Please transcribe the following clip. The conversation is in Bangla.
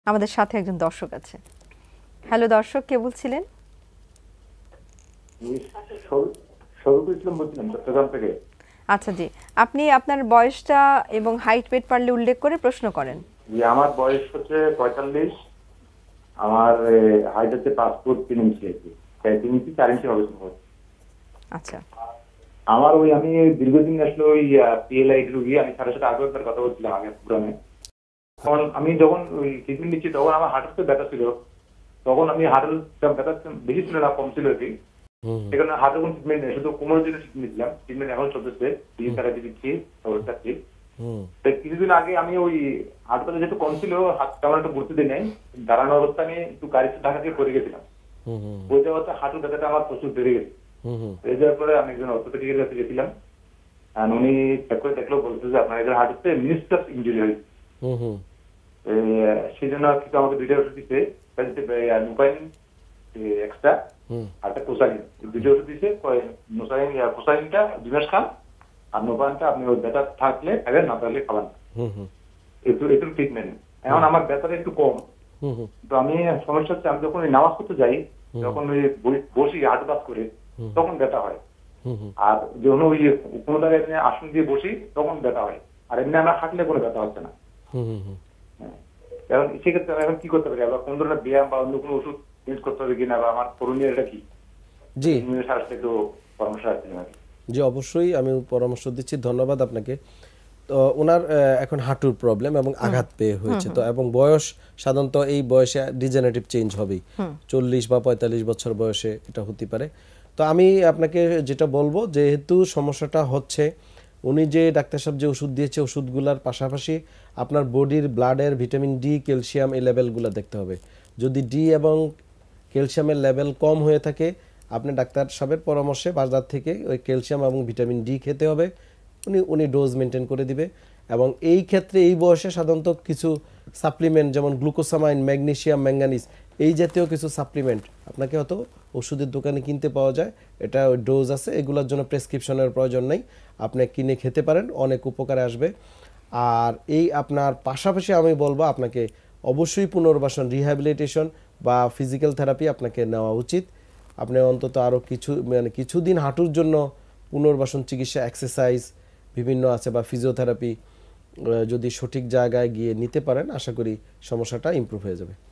আমাদের সাথে একজন দর্শক আছে। হ্যালো দর্শক, কে বলছিলেন? শরীফুল ইসলাম বলছিলাম চট্টগ্রাম থেকে। আচ্ছা জি, আপনি আপনার বয়সটা এবং হাইট ওয়েট পারলে উল্লেখ করে প্রশ্ন করেন। যে আমার বয়স হচ্ছে 45, আমার হাইট হচ্ছে 5 ফুট 3 ইঞ্চি আর কি, 3 ইঞ্চি 4 ইঞ্চি হবে সম্ভবত। আচ্ছা আমার আমি দীর্ঘদিন আসলে ওই পিএলআই রুগী, আমি স্যারের সাথে আগে একবার কথা বলছিলাম আগে প্রোগ্রামে। তখন আমি যখন ওই ট্রিটমেন্ট নিচ্ছি তখন আমার হাঁটুতে ব্যথা ছিল, তখন আমি হাঁটুর ব্যথা বেশি ছিল না, কম ছিল আর কি। সেখানে হাঁটুর কোনো ট্রিটমেন্ট নেই, শুধু কোমরের জন্য ট্রিটমেন্ট নিচ্ছিলাম। ট্রিটমেন্ট এখন চলতেছে, ফিজিওথেরাপি দিচ্ছি, খাচ্ছি। কিছুদিন আগে আমি ওই হাঁটুটা যেহেতু কম ছিল, হাত তেমন একটা গুরুত্ব দিই নাই, দাঁড়ানো অবস্থা আমি একটু গাড়িতে ঢাকা দিয়ে পড়ে গেছিলাম। ওই জায়গাতে হাঁটুর ব্যথাটা আমার প্রচুর বেড়ে গেছে। এই যাওয়ার পরে আমি একজন অর্থোপেডিকের কাছে গেছিলাম, আর উনি চেক করে দেখলো, বলছে যে আপনার এদের হাঁটুতে মিনিস্টাস ইঞ্জুরি হয়েছে। সেই জন্য কিন্তু আমাকে 2টা ওষুধ দিচ্ছে, নুপাইন এক্সট্রা আর একটা কোসাইন, 2টা ওষুধ দিচ্ছে। কোসাইনটা 2 মাস খান, আর নোপাইনটা আপনি ওই ব্যথা থাকলে খাবেন, না থাকলে খাবেন। একটু ট্রিটমেন্ট। এখন আমার ব্যথাটা একটু কম, তো আমি সমস্যা হচ্ছে, আমি যখন নামাজ পড়তে যাই, যখন ওই বসি হাঁটু কাজ করে, তখন ব্যথা হয়। আর যখন ওই কোনো জায়গায় আসন দিয়ে বসি, তখন ব্যথা হয়। আর এমনি আমরা হাঁটলে কোনো ব্যথা হচ্ছে না। এখন সেক্ষেত্রে আমি এখন কি করতে পারি? আবার কোন ধরনের ব্যায়াম বা অন্য কোনো ওষুধ ইউজ করতে হবে কিনা, বা আমার করণীয় এটা কি? জি সাথে একটু পরামর্শ আছে নাকি? জি অবশ্যই আমি পরামর্শ দিচ্ছি, ধন্যবাদ আপনাকে। তো ওনার এখন হাঁটুর প্রবলেম এবং আঘাত পেয়ে হয়েছে, তো এবং বয়স সাধারণত এই বয়সে ডিজেনারেটিভ চেঞ্জ হবেই, 40 বা 45 বছর বয়সে এটা হতে পারে। তো আমি আপনাকে যেটা বলবো, যেহেতু সমস্যাটা হচ্ছে, উনি যে ডাক্তার সাহেব যে ওষুধ দিয়েছে, ওষুধগুলোর পাশাপাশি আপনার বডির ব্লাডের ভিটামিন ডি, ক্যালসিয়াম এই লেভেলগুলো দেখতে হবে। যদি ডি এবং ক্যালসিয়ামের লেভেল কম হয়ে থাকে, আপনি ডাক্তার সাহেবের পরামর্শে বাজার থেকে ওই ক্যালসিয়াম এবং ভিটামিন ডি খেতে হবে। উনি ডোজ মেনটেন করে দিবে। এবং এই ক্ষেত্রে এই বয়সে সাধারণত কিছু সাপ্লিমেন্ট, যেমন গ্লুকোসামাইন, ম্যাগনেসিয়াম, ম্যাঙ্গানিজ, এই জাতীয় কিছু সাপ্লিমেন্ট আপনাকে হয়তো ওষুধের দোকানে কিনতে পাওয়া যায়। এটা ডোজ আছে, এগুলোর জন্য প্রেসক্রিপশনের প্রয়োজন নেই, আপনি কিনে খেতে পারেন, অনেক উপকারে আসবে। আর এই আপনার পাশাপাশি আমি বলবো আপনাকে অবশ্যই পুনর্বাসন, রিহ্যাবিলিটেশন বা ফিজিক্যাল থেরাপি আপনাকে নেওয়া উচিত। আপনি অন্তত আরও কিছুদিন হাঁটুর জন্য পুনর্বাসন চিকিৎসা, এক্সারসাইজ বিভিন্ন আছে বা ফিজিওথেরাপি যদি সঠিক জায়গায় গিয়ে নিতে পারেন, আশা করি সমস্যাটা ইমপ্রুভ হয়ে যাবে।